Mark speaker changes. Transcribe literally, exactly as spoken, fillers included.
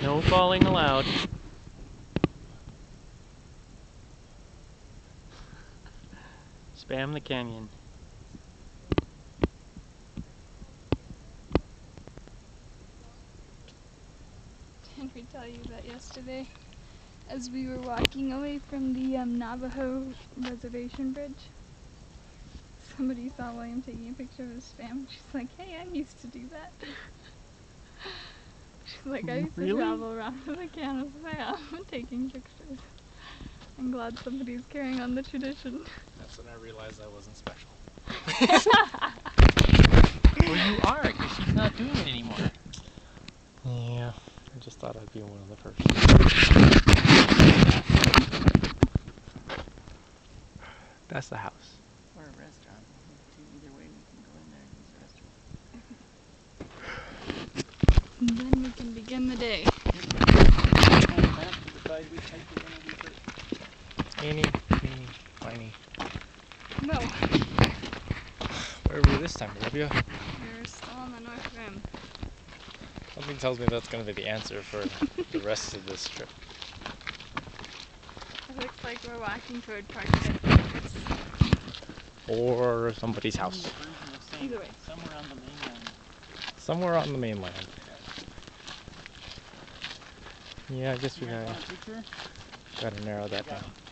Speaker 1: No falling allowed. Spam the canyon.
Speaker 2: Didn't we tell you that yesterday as we were walking away from the um, Navajo reservation bridge? Somebody saw William taking a picture of his spam. She's like, hey, I used to do that. She's like, I used
Speaker 1: Really?
Speaker 2: to travel around with a can of spam taking pictures. I'm glad somebody's carrying on the tradition.
Speaker 1: That's when I realized I wasn't special. Well, you are, because she's not doing it anymore. Yeah, I just thought I'd be one of the first. That's the house.
Speaker 3: Or a restaurant. Either way, we can go in there and use the restroom.
Speaker 2: And then we can begin the day.
Speaker 1: Eeny, meeny, miny.
Speaker 2: No,
Speaker 1: Where were we this time, Olivia?
Speaker 2: we're still on the North Rim.
Speaker 1: Something tells me that's going to be the answer for the rest of this trip.
Speaker 2: It looks like we're walking toward Park Headquarters.
Speaker 1: Or somebody's house.
Speaker 2: Either way.
Speaker 3: Somewhere on the mainland.
Speaker 1: Somewhere on the mainland. Yeah, I guess we gotta, gotta narrow that down.